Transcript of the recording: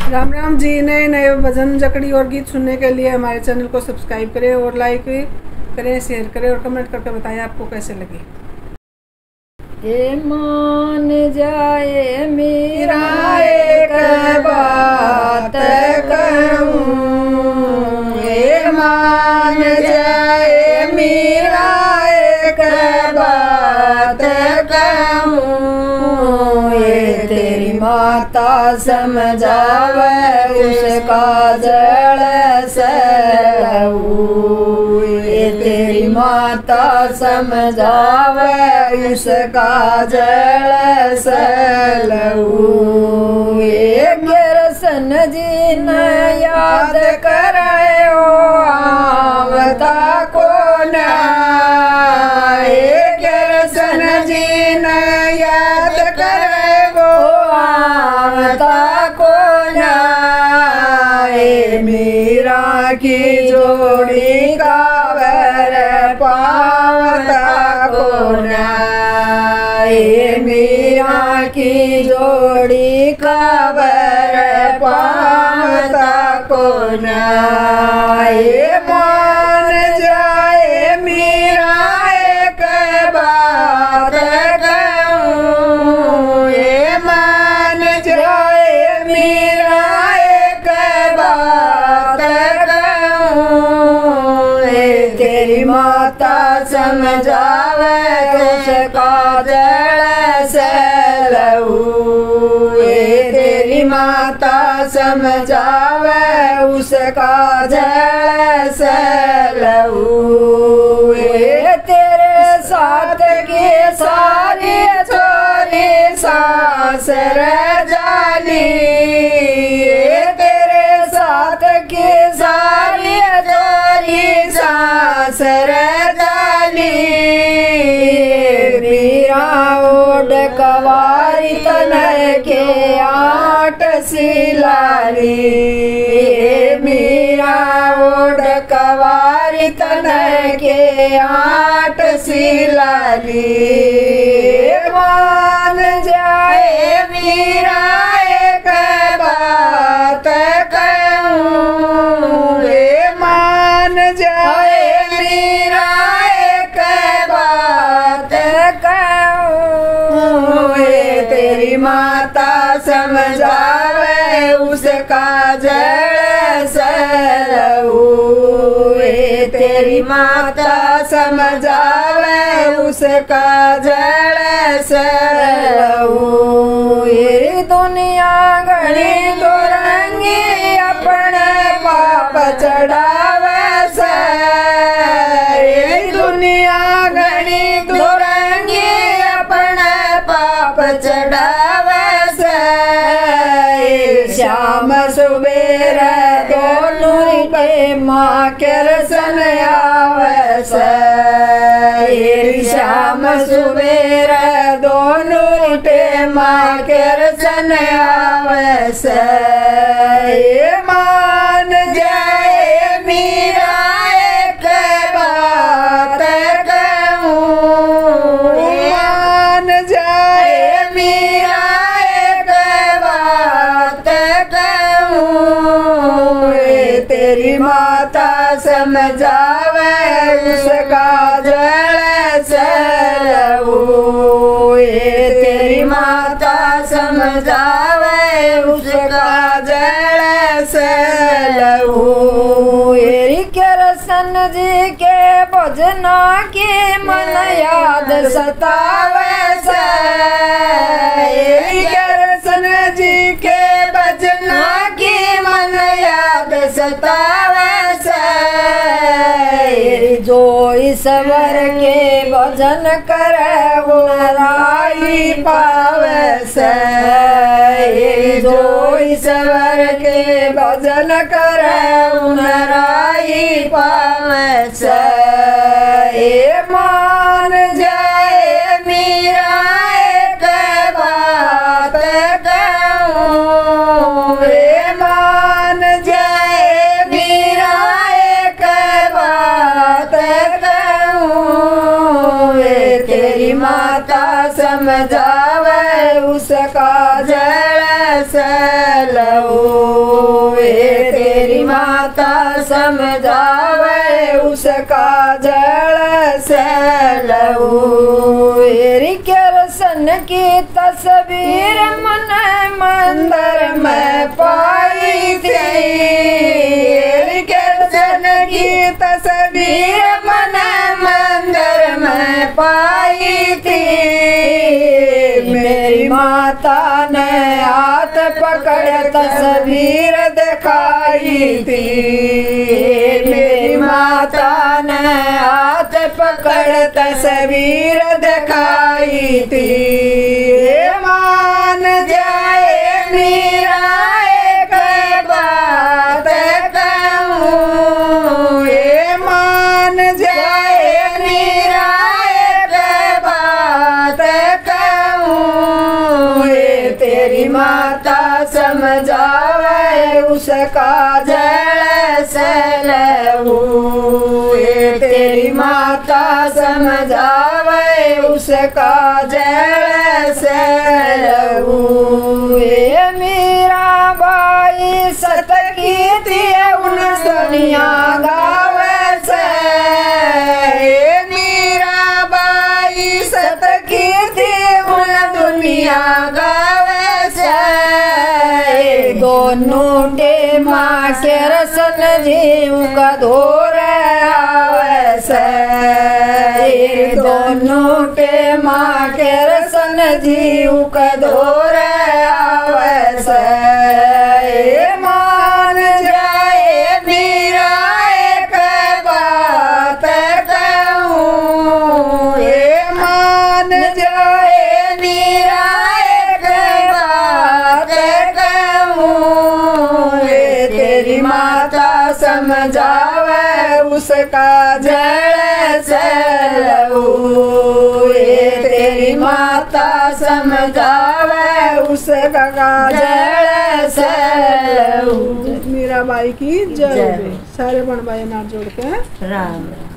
राम राम जी। नए नए भजन जकड़ी और गीत सुनने के लिए हमारे चैनल को सब्सक्राइब करें और लाइक करें, शेयर करें और कमेंट करके बताएं आपको कैसे लगे। ये मान जाए मेरा एक बात कहूँ, ये मान जाए मेरा एक बात कहूँ, ये तेरी माता समझावे उसका जड़ सहू, ये तेरी माता समझावे उसका जड़ सहू। ये गिरसन जी न याद करे ओ आवता को न, ये गिरसन जी न याद करे वो आवता को न, मीरा की जोड़ी कावर पावता को न, मीरा की जोड़ी कावर पावता को न। मान जाए मीरा एक बात कहूँ, ये मान जाए मीरा एक बात कहूँ, तेरी माता समझावे उसका जड़ सहू, तेरी माता समझावे उसका जड़ सहू। तेरे साथ की सारी छोरी सास रह जानी, तेरे साथ की सारी छोरी सास रह जानी, मीरा ओढ़ कवारी तन के आट सिलानी, मीरा ओढ़ कवारी तन के आट सिलानी। मान जाए मीरा एक बात कहूँ, ये मान जाए मीरा एक बात कहूँ, ये तेरी माता समझावे उसका जड़ सहू, ये तेरी माता समझावे उसका जड़ सहू। ये दुनिया घड़ी दुरंगी अपने पाप चढ़ावे से, ये दुनिया घड़ी दुरंगी अपने पाप चढ़ावे से, श्याम सुबेर दोनों पे माँ के रसन आवे से, श्याम सुबेर दोनों पे माँ के रसन आवे से। मान जाए मीरा एक बात कहूँ, मान जाए मीरा एक बात कहूँ, तेरी माता समझावे उसका जड़ सहू, तेरी माता समझावे उसका जड़ सहू। कृष्ण जी के भजना के मन याद सतावे से, कृष्ण जी के भजना के मन याद सतावे से, जो ईश्वर के भजन करे वो राई पावे से, जो ईश्वर के भजन करे वो राई पावे से। मान जाए मीरा एक बात कहूँ, मान जाए मीरा एक बात कहूँ, तेरी माता समझावे उसका जड़ सहू। लहू। ये तेरी माता समझावे उसका जड़ से लहू। ये कृष्ण की तस्वीर मन मंदिर में पाई थी। कृष्ण की तस्वीर मन मंदिर में पाई थी। मेरी माता ने हाथ पकड़ तस्वीर दिखाई थी। मेरी माता ने हाथ पकड़ तस्वीर दिखाई थी। मान जाए मेरा एक बात कहूँ। ये मान जाए मेरा एक बात कहूँ। ये तेरी माता समझावे उसका जड़ से लहू। ये तेरी माता समझावे उसका जड़ से लहू। ये मीरा बाई सत की थी उन दुनिया गावे से। ये मीरा बाई सत की थी उन दुनिया गावे से। दोनों के माँ के रसन जीव का धोर आवे से। दोनों के माँ के रसन जीव का धोर आवे से। मान जाए मेरा एक बात कहूँ। ये मान जाए मेरा एक बात कहूँ। ये तेरी माता समझावे उसका जड़ से लहू। ये तेरी माता समझावे उसका जड़ से लहू। मीराबाई की जय। सारे बन भाई नाथ जोड़ के राम।